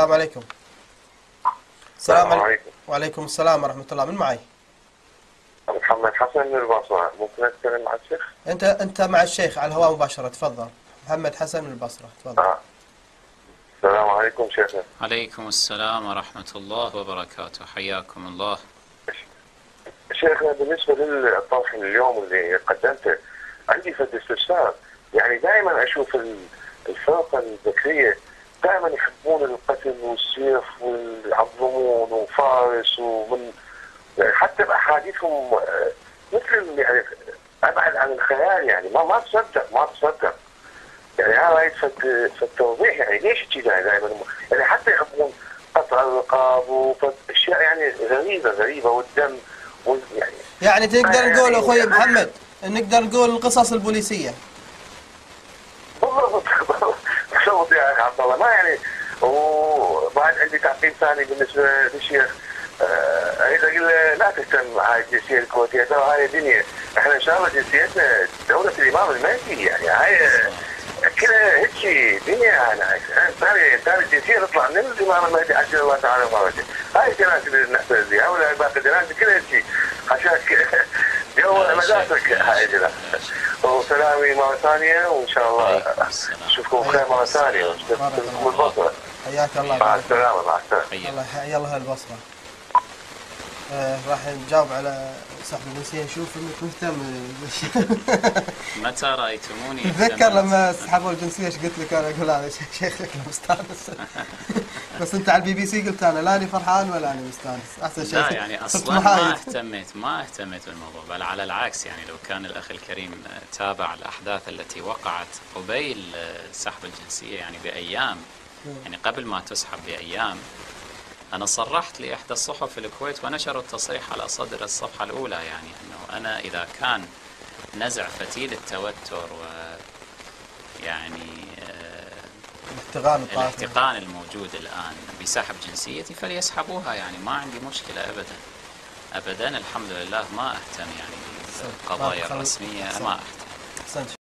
السلام عليكم. السلام عليكم. وعليكم السلام ورحمة الله. من معي؟ محمد حسن من البصرة. ممكن أتكلم مع الشيخ؟ أنت مع الشيخ على الهواء مباشرة. تفضل. محمد حسن من البصرة. تفضل. السلام عليكم شيخنا. عليكم السلام ورحمة الله وبركاته. حياكم الله. شيخنا بالنسبة للطرح اليوم اللي قدمته عندي فد استفسار. يعني دائما أشوف الفرقة الذكية دائما يحبون القتل والسيف ويعظمون وفارس ومن يعني حتى بأحاديثهم مثل يعني أبعد عن الخيال. يعني ما تصدق يعني هاي فد توضيح. يعني ليش كذا دائما يعني حتى يحبون قطع الرقاب واشياء يعني غريبه والدم يعني تقدر نقول اخوي محمد نقدر نقول القصص البوليسيه. بالضبط يا عبد الله. ما يعني وبعد عندي تعقيب ثاني بالنسبه للشيخ. اذا قلنا لا تهتم هاي الجنسيه الكويتيه، ترى هاي الدنيا احنا ان شاء الله جنسيتنا دوله الامام المهدي. يعني هاي كذا هيك دنيا. انا ثاني الجنسيه تطلع من الامام المهدي عجل الله تعالى فرجه. هاي الجنازه اللي نحتفل بها ولا باقي الجنازه كلها هيك عشان جو مدارسك هاي الجنازه. وسلامي مره ثانيه وان شاء الله اشوفكم بخير مره ثانيه ونشوفكم البصره. حياك الله. مع السلامه. مع السلامه. الله حيا الله البصره. راح نجاوب على سحب الجنسية. نشوف انك مهتم. متى رأيتموني؟ تذكر لما سحبوا الجنسية ايش قلت لك؟ انا اقول هذا شيخك مستانس. بس انت على البي بي سي قلت انا لاني فرحان ولا اني مستانس. احسن شيء. لا يعني اصلا ما اهتميت بالموضوع، بل على العكس. يعني لو كان الاخ الكريم تابع الاحداث التي وقعت قبيل سحب الجنسية يعني بايام، يعني قبل ما تسحب بايام، أنا صرحت لإحدى الصحف في الكويت ونشروا التصريح على صدر الصفحة الأولى، يعني أنه أنا إذا كان نزع فتيل التوتر و يعني الاحتقان الموجود الآن بسحب جنسيتي فليسحبوها. يعني ما عندي مشكلة أبدا. الحمد لله ما أهتم يعني بالقضايا الرسمية. ما أهتم.